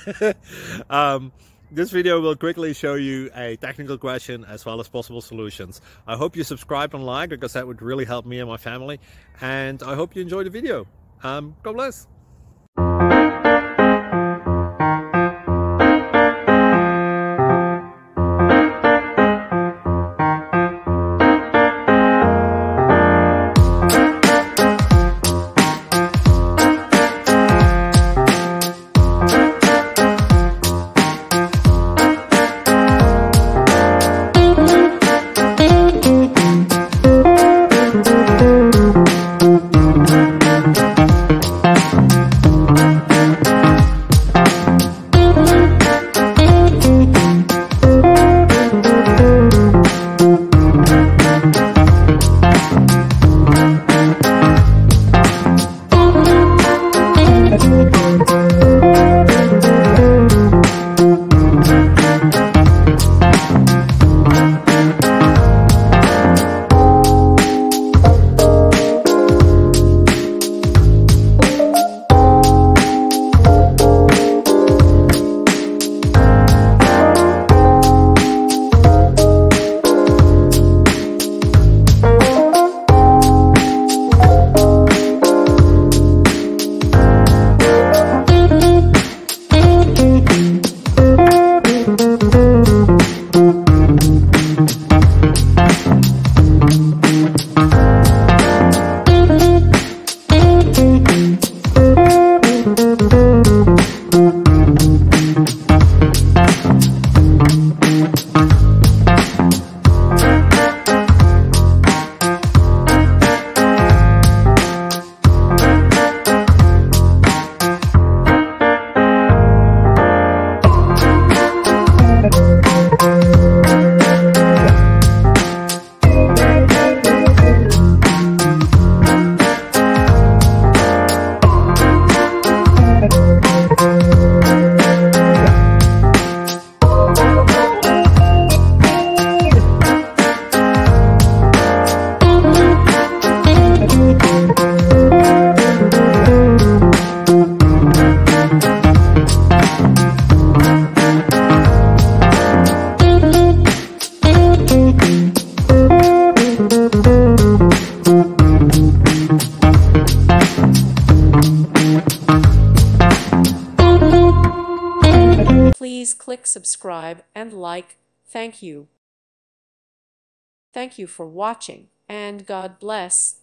This video will quickly show you a technical question as well as possible solutions. I hope you subscribe and like, because that would really help me and my family. And I hope you enjoy the video. God bless. Please click subscribe and like. Thank you. Thank you for watching, and God bless.